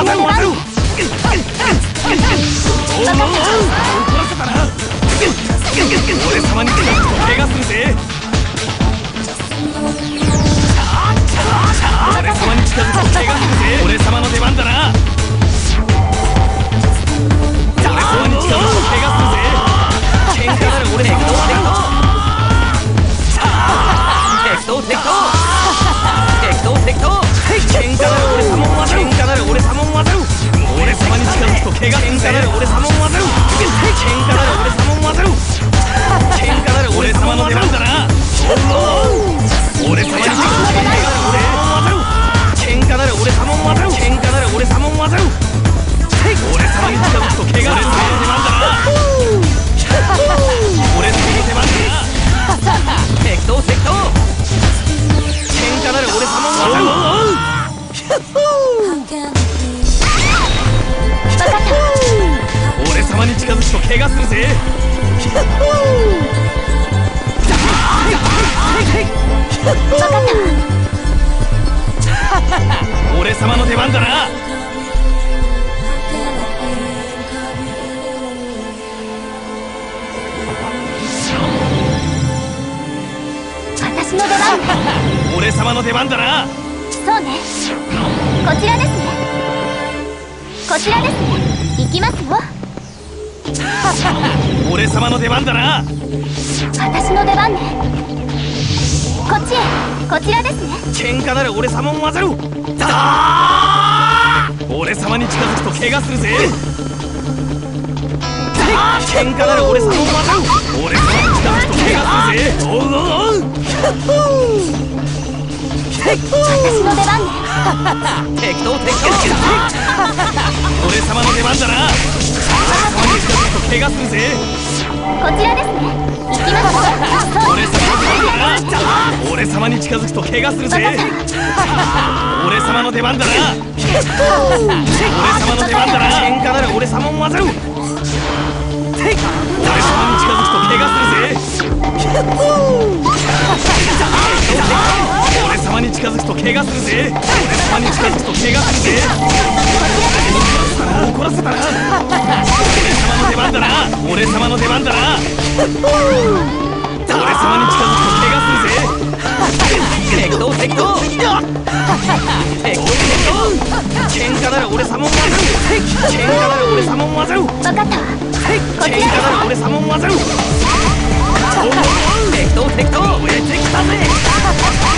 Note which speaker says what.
Speaker 1: 技を技を怒らせたな。俺様に近づくと怪我するぜ。俺様に近づくと怪我するぜ。俺様の出番だな。俺様に近づくと怪我するぜ。喧嘩なら俺適当適当喧嘩なら俺様を技う。喧嘩なら俺様を技う。俺様に近づくと怪我するぜ。喧嘩なら俺様を技う。喧嘩なら俺様を技う。喧嘩なら俺様の出番だな。俺様に近づくと怪我するぜ。喧嘩なら俺様を技う。喧嘩なら俺様を技う。俺様に近づくと怪我するぜ。俺様の出番だな。適当喧嘩なら俺様を技う。俺様に近づくと怪我するぜ。俺様の出番だな。
Speaker 2: 私の出番。
Speaker 1: 俺様の出番だな。
Speaker 2: そうね。こちらですね。こちらですね。行きますよ。
Speaker 1: 俺様の出番だな。
Speaker 2: 私の出番ね。こっちへ。こちらですね。
Speaker 1: 喧嘩なら俺様を技う。俺様に近づくと怪我するぜ。喧嘩なら俺様を技う。俺様に近づくと怪我するぜ。おう
Speaker 2: 私の出番ね。
Speaker 1: 適当俺様の出番だな。俺様に近づくと怪我するぜ。
Speaker 2: こちらですね。行きますよ。
Speaker 1: 俺様の出番だな。俺様に近づくと怪我するぜ。俺様の出番だな。俺様の出番だな。喧嘩なら俺様を技う。俺様に近づくと怪我するぜ。俺様に近づくと怪我するぜ。俺様に近づくと怪我するぜ。怒らせたな。俺様の出番だな。俺様の出番だな。俺様に近づくと怪我するぜ。適当喧嘩なら俺様を技う。喧嘩なら俺様を技う。
Speaker 2: 分かったわ。こち
Speaker 1: 喧嘩なら俺様を技う。適当燃えてきたぜ。